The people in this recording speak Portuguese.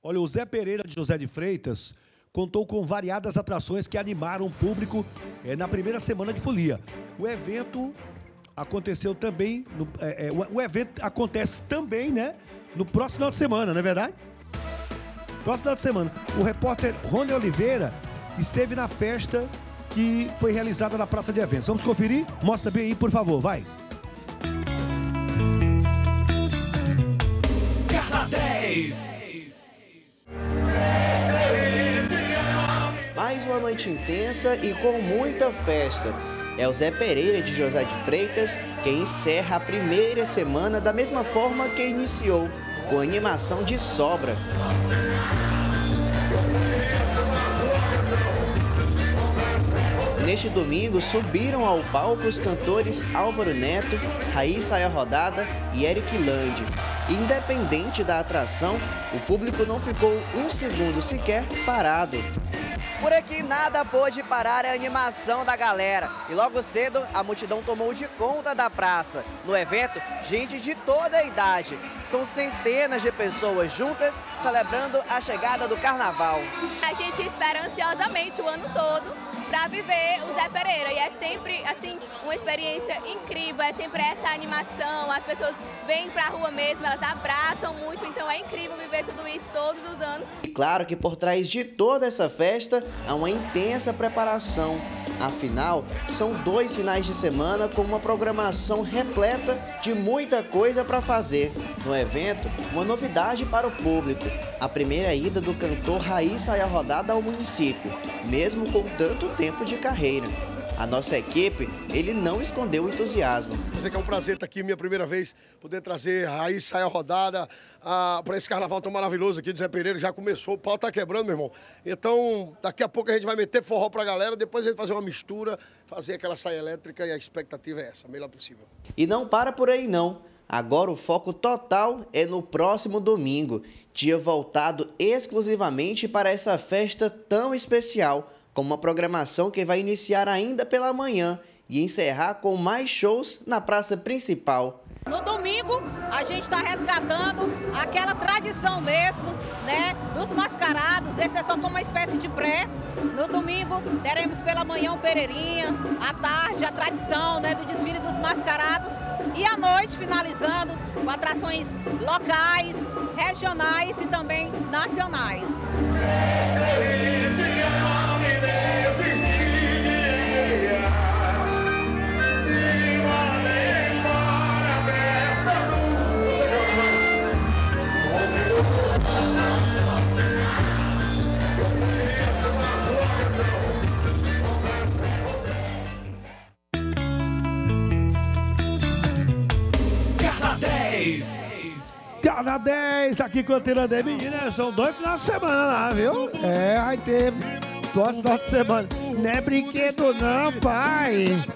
Olha, o Zé Pereira de José de Freitas contou com variadas atrações que animaram o público na primeira semana de folia. O evento aconteceu também, o evento acontece também, né, no próximo final de semana, não é verdade? Próximo final de semana. O repórter Rony Oliveira esteve na festa que foi realizada na Praça de Eventos. Vamos conferir? Mostra bem aí, por favor, vai. Carta 10. Mais uma noite intensa e com muita festa. É o Zé Pereira de José de Freitas quem encerra a primeira semana da mesma forma que iniciou, com animação de sobra. Neste domingo, subiram ao palco os cantores Álvaro Neto, Raíssa Saia Rodada e Eric Lande. Independente da atração, o público não ficou um segundo sequer parado. Por aqui nada pôde parar a animação da galera e logo cedo a multidão tomou de conta da praça. No evento, gente de toda a idade. São centenas de pessoas juntas celebrando a chegada do carnaval. A gente espera ansiosamente o ano todo para viver o Zé Pereira e é sempre assim uma experiência incrível, é sempre essa animação, as pessoas vêm para a rua mesmo, elas abraçam muito, então é incrível viver tudo isso todos os anos. E claro que por trás de toda essa festa há uma intensa preparação. Afinal, são 2 finais de semana com uma programação repleta de muita coisa para fazer. No evento, uma novidade para o público: a primeira ida do cantor Raíssa Saia Rodada ao município, mesmo com tanto tempo de carreira. A nossa equipe, ele não escondeu o entusiasmo. Dizer que é um prazer estar aqui, minha primeira vez, poder trazer Raíssa Saia Rodada para esse carnaval tão maravilhoso aqui do Zé Pereira. Já começou, o pau tá quebrando, meu irmão. Então, daqui a pouco a gente vai meter forró pra galera, depois a gente fazer uma mistura, fazer aquela saia elétrica e a expectativa é essa, a melhor possível. E não para por aí não. Agora o foco total é no próximo domingo, dia voltado exclusivamente para essa festa tão especial, com uma programação que vai iniciar ainda pela manhã e encerrar com mais shows na praça principal. No domingo, a gente está resgatando aquela tradição mesmo, né, dos mascarados. Esse é só como uma espécie de pré. No domingo, teremos pela manhã o Pereirinha, à tarde a tradição, né, do desfile dos mascarados e à noite finalizando com atrações locais, regionais e também nacionais. Carta 10, aqui com a Antena 10, menina, são 2 finais de semana lá, viu? Vai ter próximo final de semana. Não é brinquedo não, pai.